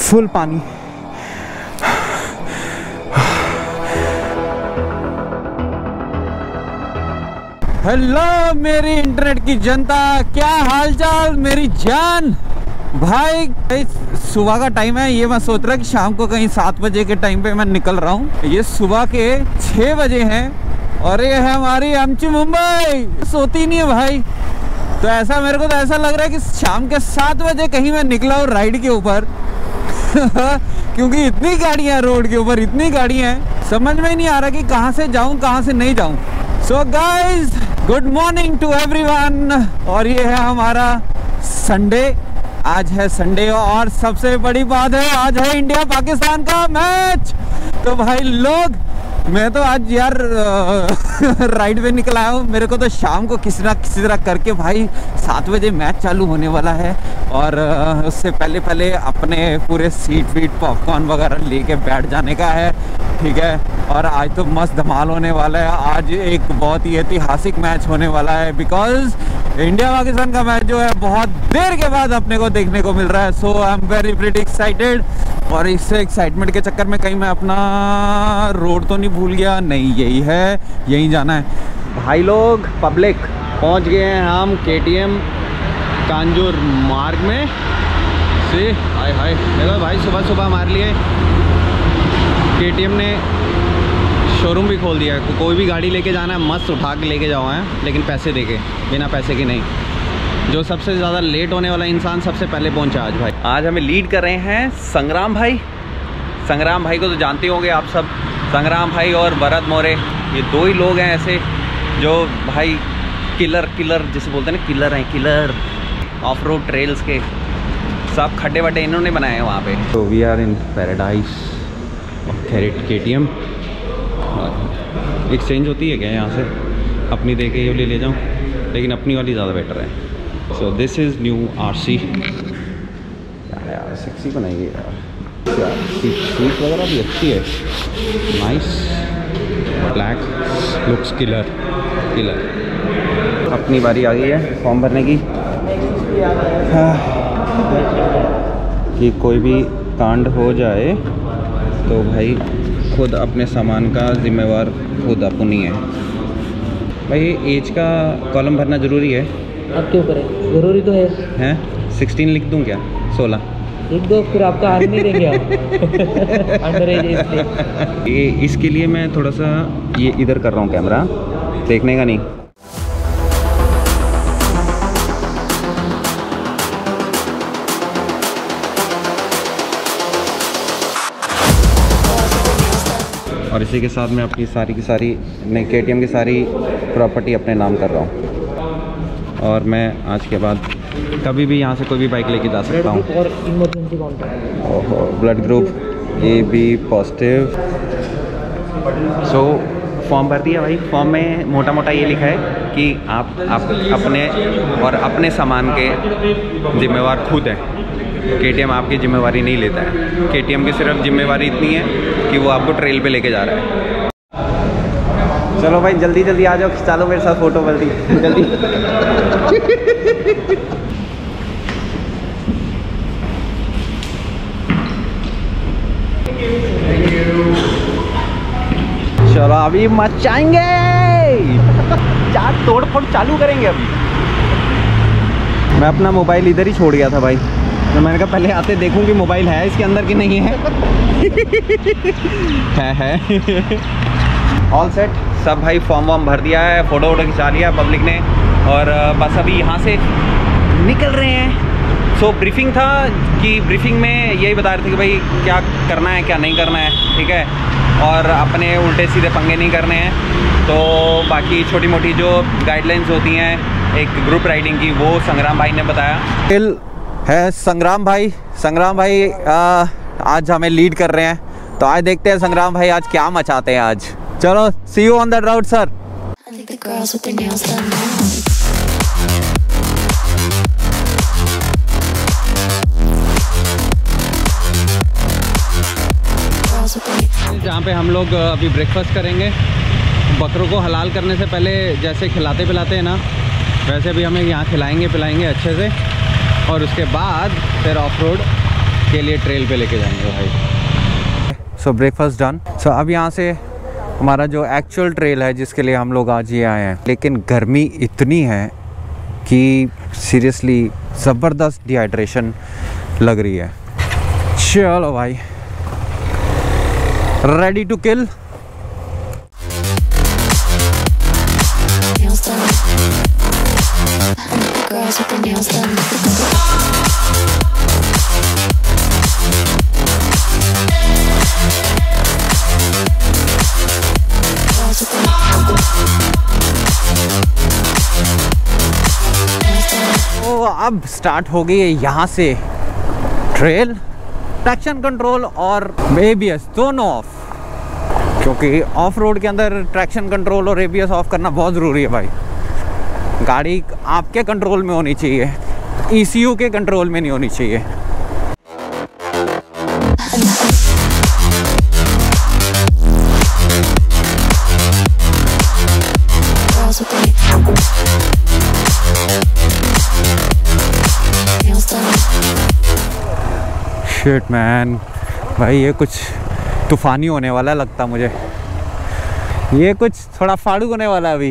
Full पानी। Hello मेरी internet की जनता, क्या हालचाल मेरी जान। भाई सुबह का टाइम है, ये मैं सोच रहा कि शाम को कहीं 7 बजे के टाइम पे मैं निकल रहा हूँ। ये सुबह के 6 बजे हैं और ये है हमारी आमची मुंबई। सोती नहीं है भाई, तो ऐसा मेरे को तो ऐसा लग रहा है कि शाम के 7 बजे कहीं मैं निकला हूँ राइड के ऊपर क्योंकि इतनी गाड़ियाँ रोड के ऊपर, इतनी गाड़ियाँ हैं, समझ में ही नहीं आ रहा कि कहाँ से जाऊँ कहाँ से नहीं जाऊँ। So guys, good morning to everyone. और ये है हमारा संडे, आज है संडे और सबसे बड़ी बात है आज है इंडिया पाकिस्तान का मैच। तो भाई लोग, मैं तो आज यार राइड पे निकल आया हूँ। मेरे को तो शाम को किसी ना किसी तरह करके भाई 7 बजे मैच चालू होने वाला है और उससे पहले अपने पूरे सीट वीट पॉपकॉर्न वगैरह लेके बैठ जाने का है, ठीक है। और आज तो मस्त धमाल होने वाला है। आज एक बहुत ही ऐतिहासिक मैच होने वाला है बिकॉज इंडिया पाकिस्तान का मैच जो है बहुत देर के बाद अपने को देखने को मिल रहा है। So I am very pretty excited. और इससे एक्साइटमेंट के चक्कर में कहीं मैं अपना रोड तो नहीं भूल गया? नहीं, यही है, यहीं जाना है। भाई लोग, पब्लिक पहुंच गए हैं हम KTM कांजूर मार्ग में से। हाय देखो भाई, सुबह सुबह हमारे लिए KTM ने शोरूम भी खोल दिया है। कोई भी गाड़ी लेके जाना है मस्त उठा के लेके जाओ हैं, लेकिन पैसे दे के, बिना पैसे के नहीं। जो सबसे ज़्यादा लेट होने वाला इंसान सबसे पहले पहुंचा आज भाई। आज हमें लीड कर रहे हैं संग्राम भाई। संग्राम भाई को तो जानते होंगे आप सब। संग्राम भाई और भरत मोरे, ये दो ही लोग हैं ऐसे जो भाई किलर जिसे बोलते हैं ना, किलर हैं, किलर ऑफ रोड ट्रेल्स के। सब खड्डे वड्डे इन्होंने बनाए हैं वहाँ पे। तो we are in paradise of KTM। Exchange होती है क्या यहाँ से? अपनी दे के ये ले जाऊँ, लेकिन अपनी वाली ज़्यादा बेटर है। So this is new RC। यार 6 बनाइए यार, सीट वगैरह भी अच्छी है, नाइस, ब्लैक लुक्स किलर। अपनी बारी आ गई है फॉर्म भरने की। कि कोई भी कांड हो जाए तो भाई खुद अपने सामान का जिम्मेवार खुद अपन ही है। भाई एज का कॉलम भरना ज़रूरी है? आपके ऊपर है, ज़रूरी तो है। 16 लिख दूँ क्या? 16 लिख दो, फिर आपका हाथ नहीं देंगे आप अंडर एज इसलिए। ये इसके लिए मैं थोड़ा सा ये इधर कर रहा हूँ, कैमरा देखने का नहीं। और इसी के साथ मैं अपनी सारी की सारी KTM की सारी प्रॉपर्टी अपने नाम कर रहा हूँ। और मैं आज के बाद कभी भी यहाँ से कोई भी बाइक लेके जा सकता हूँ। और इमरजेंसी कॉन्टैक्ट, ओहो, blood group AB positive. So form भर दिया भाई। फॉर्म में मोटा मोटा ये लिखा है कि आप अपने और अपने सामान के जिम्मेवार खुद हैं। KTM आपकी जिम्मेवारी नहीं लेता है। KTM की सिर्फ जिम्मेवारी इतनी है कि वो आपको ट्रेल पे लेके जा रहा है। चलो भाई जल्दी आ जाओ, खिंचा लो मेरे साथ फोटो जल्दी। चलो अभी मचाएंगे, चार तोड़ फोड़ चालू करेंगे अभी। मैं अपना मोबाइल इधर ही छोड़ गया था भाई, तो मैंने कहा पहले आते देखूं कि मोबाइल है इसके अंदर कि नहीं है। है ऑल सेट सब भाई। फॉर्म वॉर्म भर दिया है, फ़ोटो वोटो खिंचा लिया पब्लिक ने, और बस अभी यहाँ से निकल रहे हैं। सो ब्रीफिंग था कि ब्रीफिंग में यही बता रहे थे कि भाई क्या करना है क्या नहीं करना है, ठीक है, और अपने उल्टे सीधे पंगे नहीं करने हैं। तो बाकी छोटी मोटी जो गाइडलाइंस होती हैं एक ग्रुप राइडिंग की, वो संग्राम भाई ने बताया। है संग्राम भाई आज हमें लीड कर रहे हैं, तो आज देखते हैं संग्राम भाई आज क्या मचाते हैं आज। चलो see you on the road sir. जहाँ पे हम लोग अभी ब्रेकफास्ट करेंगे। बकरों को हलाल करने से पहले जैसे खिलाते पिलाते हैं ना, वैसे भी हमें यहाँ खिलाएंगे पिलाएंगे अच्छे से, और उसके बाद फिर ऑफ रोड के लिए ट्रेल पे लेके जाएंगे भाई। सो ब्रेकफास्ट डन। सो अब यहाँ से हमारा जो एक्चुअल ट्रेल है जिसके लिए हम लोग आज ये आए हैं, लेकिन गर्मी इतनी है कि सीरियसली ज़बरदस्त डिहाइड्रेशन लग रही है। चलो भाई, ready to kill. Girls with their nails done. Girls with their nails done. तो अब स्टार्ट हो गई है यहाँ से ट्रेल। ट्रैक्शन कंट्रोल और ABS दोनों ऑफ, क्योंकि ऑफ रोड के अंदर ट्रैक्शन कंट्रोल और ABS ऑफ करना बहुत ज़रूरी है भाई। गाड़ी आपके कंट्रोल में होनी चाहिए, ECU के कंट्रोल में नहीं होनी चाहिए। Girls with their nails done. Shit man, भाई ये कुछ तूफानी होने वाला है लगता मुझे। ये कुछ थोड़ा फाड़ू होने वाला है अभी।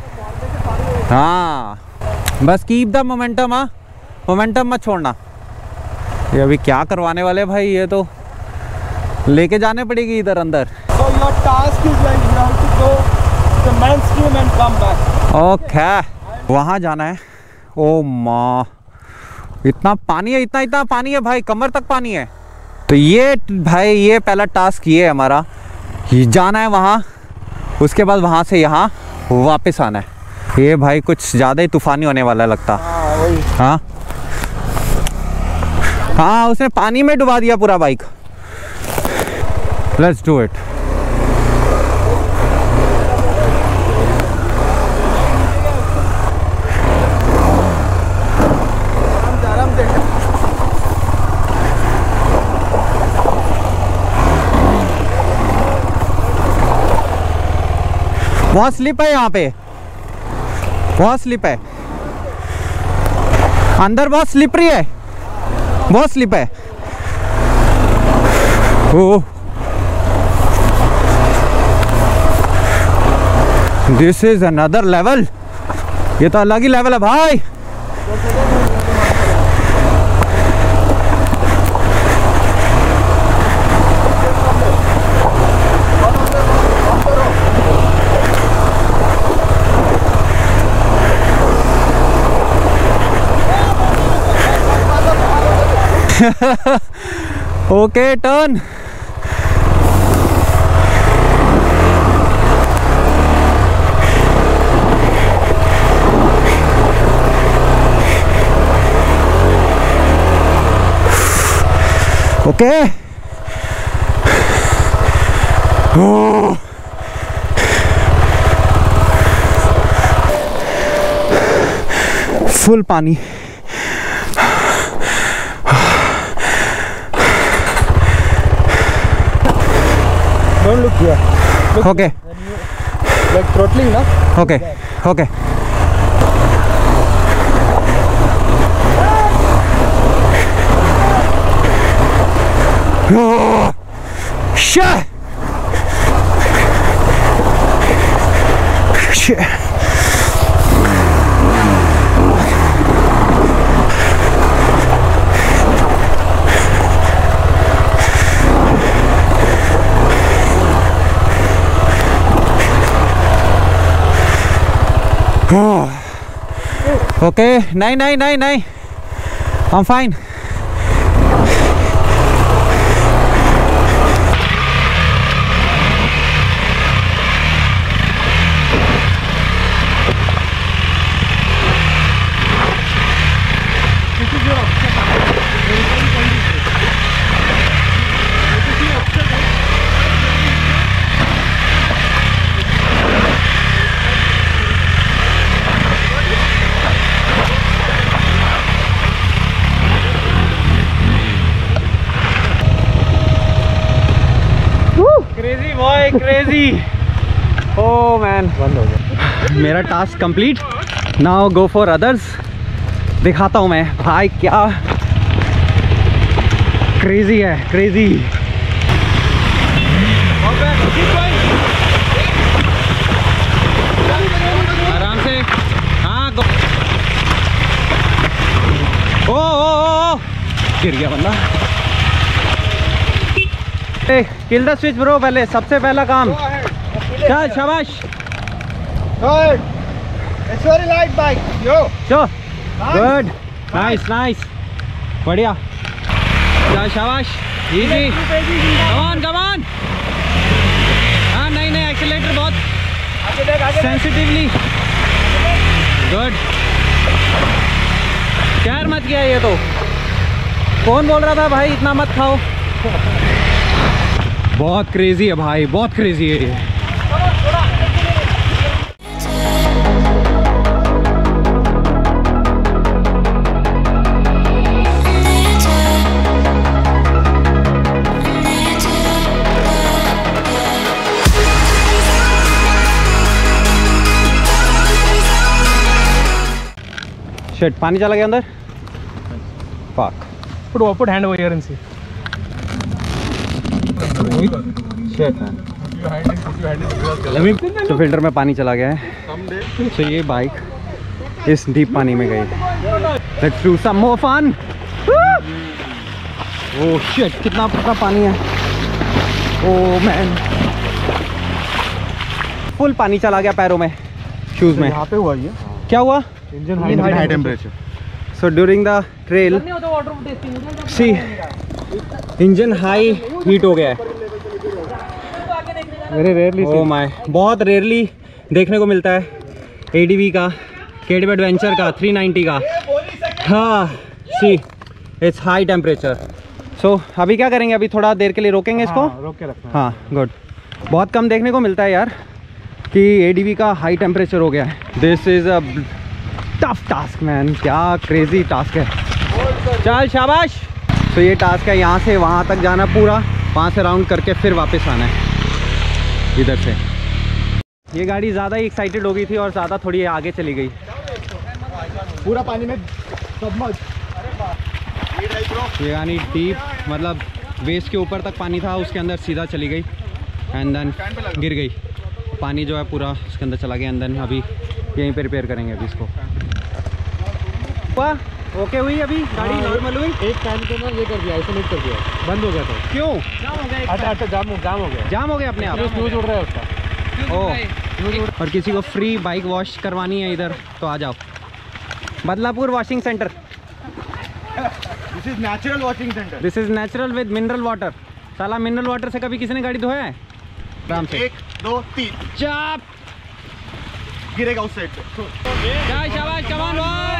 हाँ बस कीप द मोमेंटम। हाँ मोमेंटम मत छोड़ना। ये अभी क्या करवाने वाले भाई, ये तो लेके जाने पड़ेगी इधर अंदर। So your task is like you have to go to the men's room and come back. Okay, वहाँ जाना है। ओ माँ, इतना पानी है, इतना पानी है भाई, कमर तक पानी है। तो ये भाई ये पहला टास्क ये है हमारा, ये जाना है वहाँ, उसके बाद वहाँ से यहाँ वापस आना है। ये भाई कुछ ज़्यादा ही तूफानी होने वाला है लगता। हाँ हाँ, उसने पानी में डुबा दिया पूरा बाइक। Let's do it. बहुत स्लिप है यहाँ पे, बहुत स्लिप है अंदर, बहुत स्लिपरी है, बहुत स्लिप है। Oh this is another level, ये तो अलग ही लेवल है भाई। Okay turn. ओके फुल पानी। Don't look here. Look Okay. when you like throttling, na? Okay. Okay. Oh, shit. Shit. Okay, nine. I'm fine. Crazy. Oh man, बंद हो गया। मेरा task complete. Now go for others. दिखाता हूँ मैं भाई क्या क्रेजी है, क्रेजी। आराम से। हाँ ओ गिर गया बंदा। किल द स्विच ब्रो, पहले सबसे पहला काम। चल शाबाश। It's very light bike. Yo. चो गुड, नाइस नाइस, बढ़िया। चल शाबाश, इजी, कमान कमान। हाँ नहीं नहीं, एक्सीलेटर बहुत सेंसिटिवली। गुड। क्या मत किया ये तो। कौन बोल रहा था भाई इतना मत खाओ। बहुत क्रेजी है भाई, बहुत क्रेजी है ये। शिट, पानी चला गया अंदर। Fuck. Put hand over here and see. तो फिल्टर में पानी चला गया है, तो ये बाइक इस डीप पानी में गई। Let's do some more fun. Oh shit, कितना पानी है। ओह मैन, फुल पानी चला गया पैरों में, शूज में। यहाँ पे हुआ ये। क्या हुआ? Engine high temperature. So during the trail, see, engine high heat हो गया है। Very rarely. Oh my, बहुत रेयरली देखने को मिलता है। ADV का, KTM एडवेंचर का, 390 का। हाँ, see, it's high temperature. So अभी क्या करेंगे? अभी थोड़ा देर के लिए रोकेंगे इसको। रोक के रखना। हाँ, गुड। बहुत कम देखने को मिलता है यार कि ADV का हाई टेम्परेचर हो गया है। This is a tough task man, क्या क्रेजी टास्क है। चल शाबाश। तो ये टास्क है, यहाँ से वहाँ तक जाना पूरा, वहाँ से राउंड करके फिर वापस आना है इधर से। ये गाड़ी ज़्यादा ही एक्साइटेड हो गई थी और ज़्यादा थोड़ी आगे चली गई। पूरा पानी में सबमर्ज। ये गाड़ी डीप, मतलब वेस्ट के ऊपर तक पानी था, उसके अंदर सीधा चली गई एंड देन गिर गई। पानी जो है पूरा उसके अंदर चला गया एंड देन अभी यहीं पे रिपेयर करेंगे अभी इसको। ओके हुई अभी गाड़ी, नॉर्मल हुई। एक टाइम के ना ये कर दिया, आइसोलेट कर दिया, बंद हो गया था। क्यों? अच्छा जाम हो गया। जाम हो गया अपने आप। फ्यूज उड़ रहा है उसका। ओह, और किसी को फ्री बाइक वॉश करवानी है इधर तो आ जाओ, Badlapur washing centre. This is natural washing centre. This is natural with mineral water. साला मिनरल वाटर से कभी किसी ने गाड़ी धोया है? आराम से। 1 2 3 चाप गिरेगा उस साइड से। जय शाबाश, कमान भाई।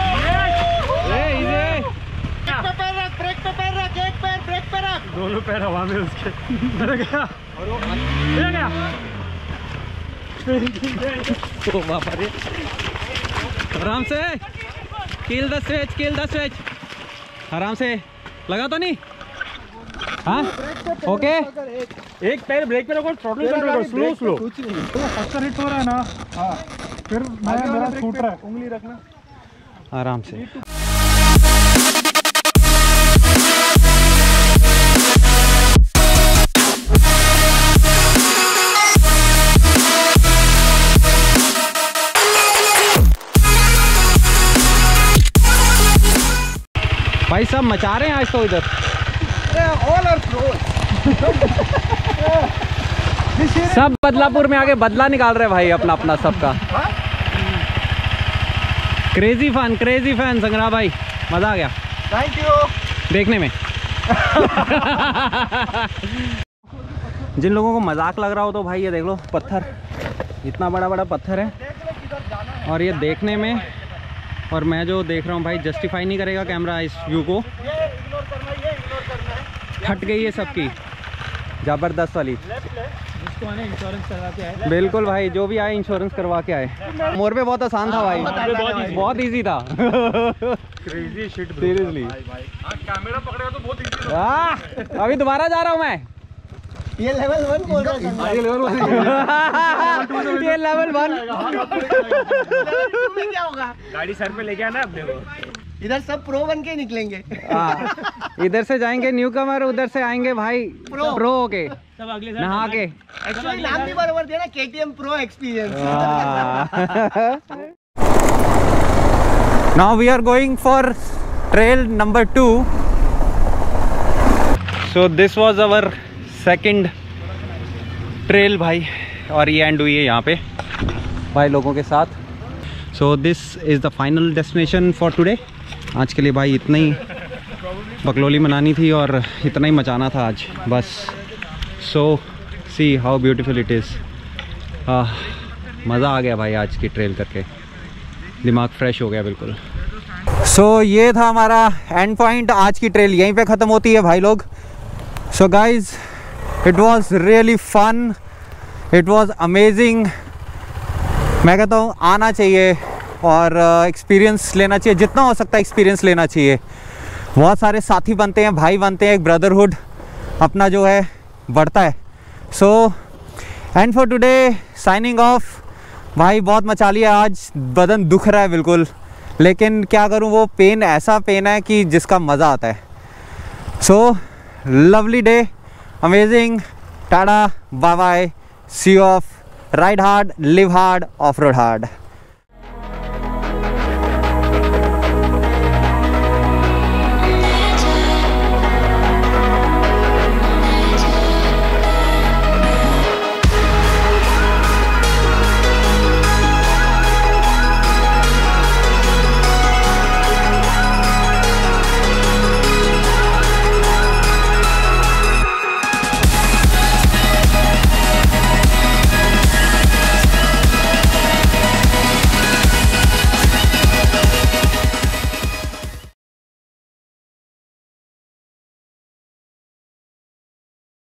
ब्रेक पे पैर रख, एक पैर ब्रेक पे रख। दोनों पैर हवा में उसके। ओ बाबा रे, आराम से। Kill the switch, kill the switch. आराम से, लगा तो नहीं? हाँ ओके। एक पैर ब्रेक पे रखो, थ्रॉटल कंट्रोल करो, स्लो। फर्स्ट हिट हो रहा है ना। हाँ, फिर मेरा छूट रहा है, उंगली रखना आराम से। भाई सब मचा रहे हैं आज तो इधर। सब बदलापुर में आके बदला निकाल रहे भाई अपना अपना सबका। क्रेजी फैन संग्राम भाई, मजा आ गया। थैंक यू देखने में। जिन लोगों को मजाक लग रहा हो तो भाई ये देख लो, पत्थर, इतना बड़ा बड़ा पत्थर है और ये देखने में, और मैं जो देख रहा हूँ भाई जस्टिफाई नहीं करेगा कैमरा इस व्यू को। हट गई है सबकी, जबरदस्त वाली। इंश्योरेंस करवा के आए। बिल्कुल भाई, जो भी आए इंश्योरेंस करवा के आए। मोर पे बहुत आसान था भाई, बहुत इजी था। क्रेजी शिट सीरियसली कैमरा पकड़ेगा तो बहुत इजी है। अभी दोबारा जा रहा हूँ मैं। ये लेवल 1 बोल रहा है। ये लेवल 1 ये लेवल 1 क्या होगा? गाड़ी सर पे लेके आना अपने को। इधर सब प्रो बन के निकलेंगे। इधर से जाएंगे न्यू कमर, उधर से आएंगे भाई प्रो के सब अगले नहा के। एक्चुअली नाम भी बराबर दिया ना, KTM pro experience. Now we are going for trail number 2. So this was our second trail भाई, और ये एंड हुई है यहाँ पे भाई लोगों के साथ। So this is the final destination for today. आज के लिए भाई इतना ही बकलोली मनानी थी और इतना ही मचाना था आज बस। So see how beautiful it is. मज़ा आ गया भाई आज की ट्रेल करके, दिमाग फ्रेश हो गया बिल्कुल। ये था हमारा एंड पॉइंट। आज की ट्रेल यहीं पे ख़त्म होती है भाई लोग। So guys, it was really fun, it was amazing. मैं कहता हूँ आना चाहिए और एक्सपीरियंस लेना चाहिए, जितना हो सकता है एक्सपीरियंस लेना चाहिए। बहुत सारे साथी बनते हैं, भाई बनते हैं, एक ब्रदरहुड अपना जो है बढ़ता है। And for today signing off. भाई बहुत मचा लिया आज, बदन दुख रहा है बिल्कुल, लेकिन क्या करूं, वो पेन ऐसा पेन है कि जिसका मज़ा आता है। Lovely day, amazing, tata, bye bye, see off, ride hard, live hard, off road hard.